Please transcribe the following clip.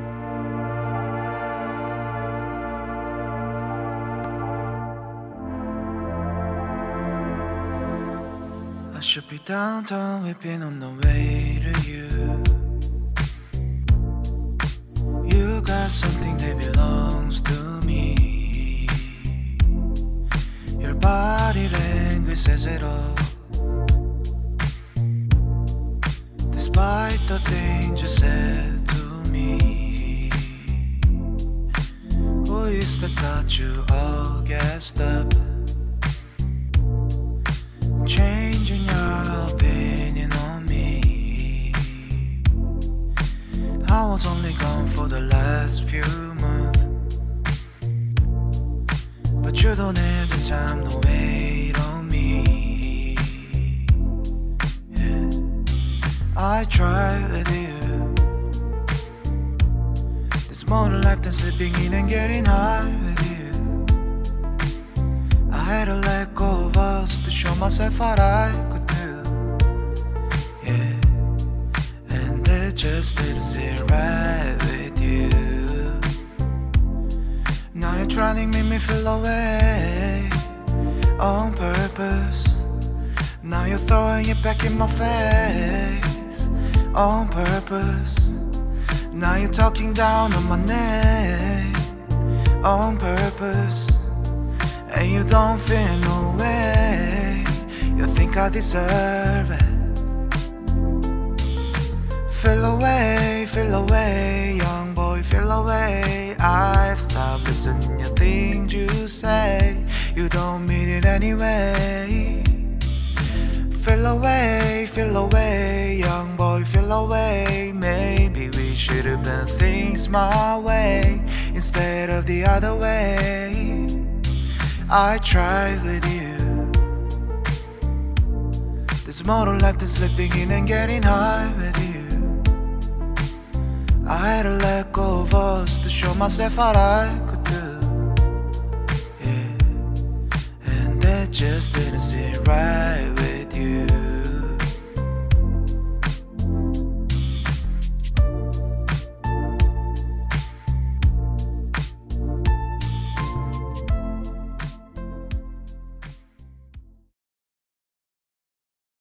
I should be downtown, whipping on the way to you. You got something that belongs to me. Your body language says it all. Despite the things you said to me, who is that's got you all gassed up? Changing your opinion on me. I was only gone for the last few months, but you don't have the time to wait on me. Yeah. I try with you. There's more to life than sleeping in and getting high with you. I had to let go of us to show myself what I could do. Yeah, and it just didn't sit right with you. Now you're trying to make me feel away on purpose. Now you're throwing it back in my face on purpose. Now you're talking down on my name on purpose. And you don't feel no way. You think I deserve it. Feel away, young boy, feel away. I've stopped listening to things you say. You don't mean it anyway. Feel away, young boy, feel away. Maybe we should have done things my way instead of the other way. I tried with you. There's more to life than slipping in and getting high with you. I had to let go of us to show myself what I could do. Yeah, and that just didn't sit right with